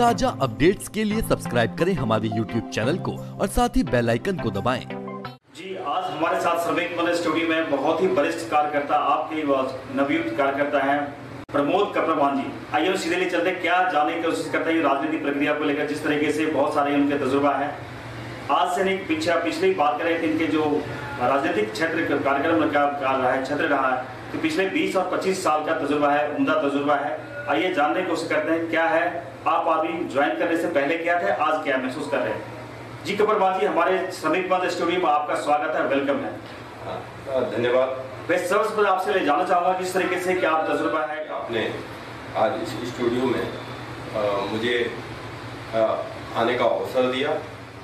ताजा अपडेट्स के लिए सब्सक्राइब करें हमारे YouTube चैनल को और साथ ही बेल आइकन को दबाएं। जी, आज हमारे साथ श्रमिक मंच स्टूडियो में बहुत ही वरिष्ठ कार्यकर्ता, आपके नवयुक्त कार्यकर्ता हैं प्रमोद कपरवान जी। आइए सीधे ले चलते, क्या जानने की कोशिश करते हैं राजनीतिक प्रक्रिया को लेकर, जिस तरीके से बहुत सारे उनके तजुर्बा है। आज से नहीं, पिछले बात करें इनके जो राजनीतिक क्षेत्र कार्यक्रम क्षेत्र रहा है, तो पिछले 20 और 25 साल का तजुर्बा है, उम्दा तजुर्बा है। आइए जानने की कोशिश करते हैं क्या है, आप अभी ज्वाइन करने से पहले क्या थे, आज क्या महसूस कर रहे हैं। जी कपरवान जी, हमारे श्रमिक मंच स्टूडियो में आपका स्वागत है, वेलकम है। धन्यवाद। मैं सबसे पहले आपसे ले जानना चाहूँगा किस तरीके से क्या तजुर्बा है। आपने आज इस स्टूडियो में मुझे आने का अवसर दिया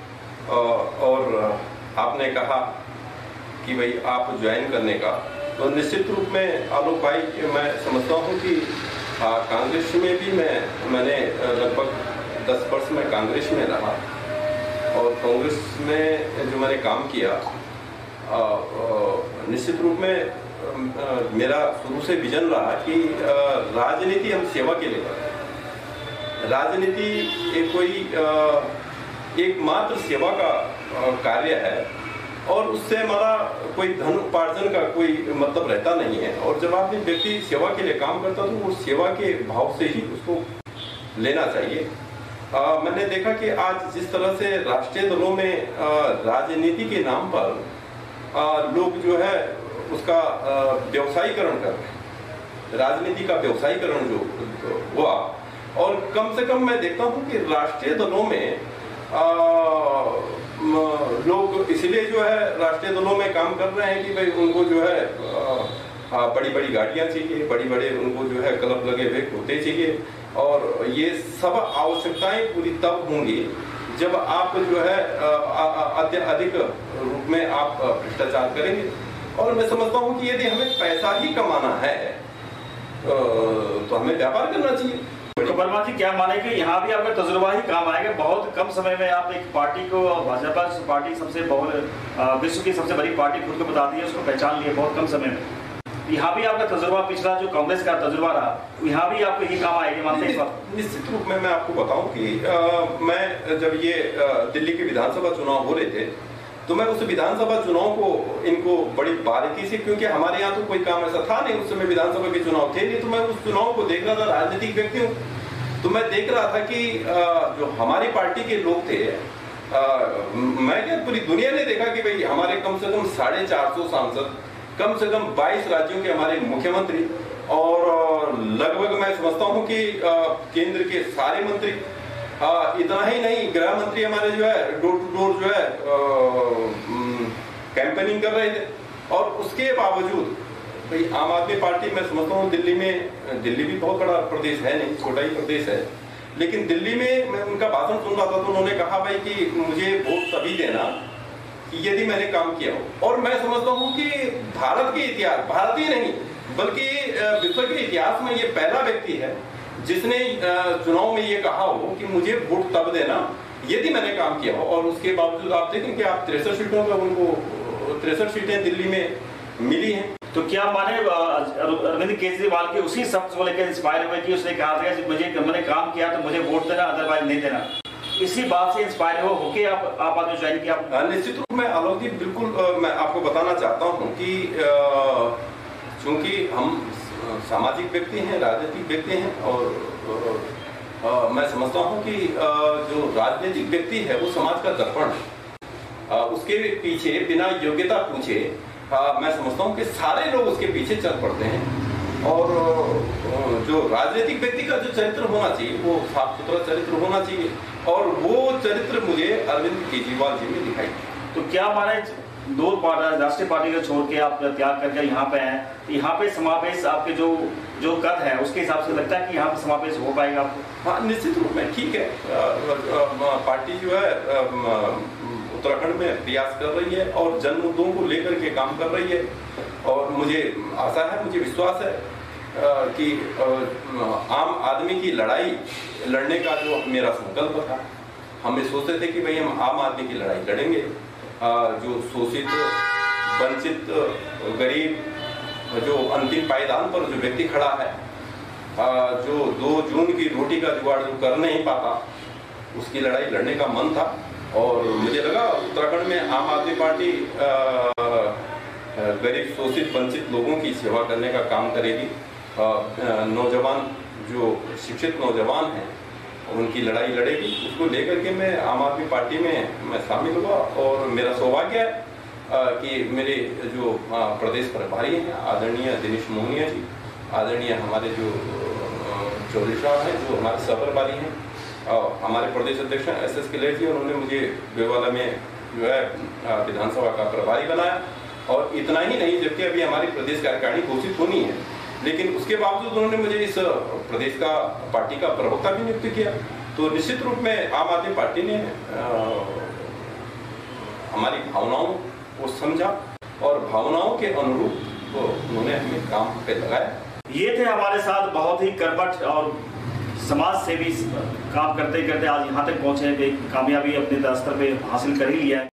और आपने कहा कि भाई आप ज्वाइन करने का, तो निश्चित रूप में आलोक भाई, मैं समझता हूँ कि कांग्रेस में भी मैंने लगभग 10 वर्ष में कांग्रेस में रहा और कांग्रेस में जो मैंने काम किया, निश्चित रूप में मेरा शुरू से विजन रहा कि राजनीति हम सेवा के लिए करते हैं। राजनीति एकमात्र सेवा का कार्य है और उससे हमारा कोई धन उपार्जन का कोई मतलब रहता नहीं है। और जब आपने व्यक्ति सेवा के लिए काम करता तो वो सेवा के भाव से ही उसको लेना चाहिए। मैंने देखा कि आज जिस तरह से राष्ट्रीय दलों में राजनीति के नाम पर लोग जो है उसका व्यवसायीकरण कर रहे हैं, राजनीति का व्यवसायीकरण जो हुआ, और कम से कम मैं देखता हूँ कि राष्ट्रीय दलों में लोग इसलिए जो है राष्ट्रीय दलों में काम कर रहे हैं कि भाई उनको जो है बड़ी बड़ी गाड़ियां चाहिए, बड़े उनको जो है क्लब लगे हुए होते चाहिए, और ये सब आवश्यकताएं पूरी तब होंगी जब आप जो है अधिक रूप में आप भ्रष्टाचार करेंगे। और मैं समझता हूँ कि यदि हमें पैसा ही कमाना है तो हमें व्यापार करना चाहिए। कपरवान जी, क्या माने कि यहाँ भी आपका तजुर्बा ही काम आएगा। बहुत कम समय में आप एक पार्टी को, भाजपा पार्टी सबसे विश्व की सबसे बड़ी पार्टी खुद को बताती है, उसको पहचान लिया बहुत कम समय में। यहाँ भी आपका तजुर्बा, पिछला जो कांग्रेस का तजुर्बा रहा, यहाँ भी आपको ये काम आएगा, मानते हैं? निश्चित रूप में मैं आपको बताऊं कि मैं जब ये दिल्ली के विधानसभा चुनाव हो रहे थे तो मैं उस विधानसभा चुनाव को इनको बड़ी बारीकी से, क्योंकि हमारे यहाँ तो कोई काम ऐसा था नहीं उस समय, विधानसभा के चुनाव थे नहीं, तो मैं उस चुनाव को देख रहा था। राजनीतिक व्यक्ति हूँ तो मैं देख रहा था कि जो हमारी पार्टी के लोग थे, मैं क्या पूरी दुनिया ने देखा कि भाई हमारे कम से कम 450 सांसद, कम से कम 22 राज्यों के हमारे मुख्यमंत्री, और लगभग मैं समझता हूँ कि केंद्र के सारे मंत्री, इतना ही नहीं, गृह मंत्री हमारे जो है डोर टू डोर जो है कैंपेनिंग कर रहे थे। और उसके बावजूद भाई आम आदमी पार्टी, मैं समझता हूँ दिल्ली भी बहुत बड़ा प्रदेश है नहीं, छोटा ही प्रदेश है, लेकिन दिल्ली में मैं उनका भाषण सुन रहा था तो उन्होंने कहा भाई कि मुझे वोट तभी देना कि यदि मैंने काम किया हो। और मैं समझता हूँ कि भारत के इतिहास, भारतीय नहीं बल्कि विश्व के इतिहास में ये पहला व्यक्ति है जिसने चुनाव में ये कहा हो कि मुझे वोट तब देना यदि मैंने काम किया हो। और उसके बावजूद आप देखें कि आप 63 सीटों पर, उनको 63 सीटें दिल्ली में मिली हैं। तो क्या माने अरविंद केजरीवाल के उसी शब्द को लेकर इंस्पायर हुए कि उसने कहा था कि मैंने काम किया तो मुझे वोट देना, अदरवाइज नहीं देना, इसी बात से इंस्पायर होके आप आज ज्वाइन किया? निश्चित रूप में आलोक जी, बिल्कुल मैं आपको बताना चाहता हूँ कि चूंकि हम सामाजिक व्यक्ति हैं, राजनीतिक व्यक्ति हैं, और मैं समझता हूँ कि जो राजनीतिक व्यक्ति है वो समाज का दर्पण है। उसके पीछे बिना योग्यता पूछे मैं समझता हूँ कि सारे लोग उसके पीछे चल पड़ते हैं। और जो राजनीतिक व्यक्ति का जो चरित्र होना चाहिए वो साफ सुथरा चरित्र होना चाहिए, और वो चरित्र मुझे अरविंद केजरीवाल जी में दिखाई। तो क्या माने दो राष्ट्रीय पार्टी को छोड़ के आप त्याग करके यहाँ पे आए, यहाँ पे समावेश आपके जो कद है उसके हिसाब से लगता है कि यहाँ पे समावेश हो पाएगा आपको? हाँ, निश्चित रूप में ठीक है। पार्टी जो है उत्तराखंड में प्रयास कर रही है और जन मुद्दों को लेकर के काम कर रही है, और मुझे आशा है, मुझे विश्वास है कि आम आदमी की लड़ाई लड़ने का जो मेरा संकल्प था, हम सोचते थे कि भाई हम आम आदमी की लड़ाई लड़ेंगे। जो शोषित, वंचित, गरीब, जो अंतिम पायदान पर जो व्यक्ति खड़ा है, जो 2 जून की रोटी का जुगाड़ जो कर नहीं पाता, उसकी लड़ाई लड़ने का मन था। और मुझे लगा उत्तराखंड में आम आदमी पार्टी गरीब शोषित वंचित लोगों की सेवा करने का काम करेगी। नौजवान जो शिक्षित नौजवान हैं उनकी लड़ाई लड़ेगी। उसको लेकर के मैं आम आदमी पार्टी में मैं शामिल हुआ और मेरा सौभाग्य है कि मेरे जो प्रदेश प्रभारी हैं आदरणीय दिनेश मोहनिया जी, आदरणीय हमारे जो चौधरी साहब हैं जो हमारे सह प्रभारी हैं, और हमारे प्रदेश अध्यक्ष SS किलेर जी, उन्होंने मुझे बेवाला में जो है विधानसभा का प्रभारी बनाया। और इतना ही नहीं, जबकि अभी हमारी प्रदेश कार्यकारिणी घोषित होनी है, लेकिन उसके बावजूद उन्होंने मुझे इस प्रदेश का पार्टी का प्रवक्ता भी नियुक्त किया। तो निश्चित रूप में आम आदमी पार्टी ने हमारी भावनाओं को समझा और भावनाओं के अनुरूप उन्होंने हमें काम पे लगाया। ये थे हमारे साथ बहुत ही कर्मठ और समाज सेवी काम करते करते आज यहाँ तक पहुंचे, कामयाबी अपने स्तर पे हासिल कर ही लिया है।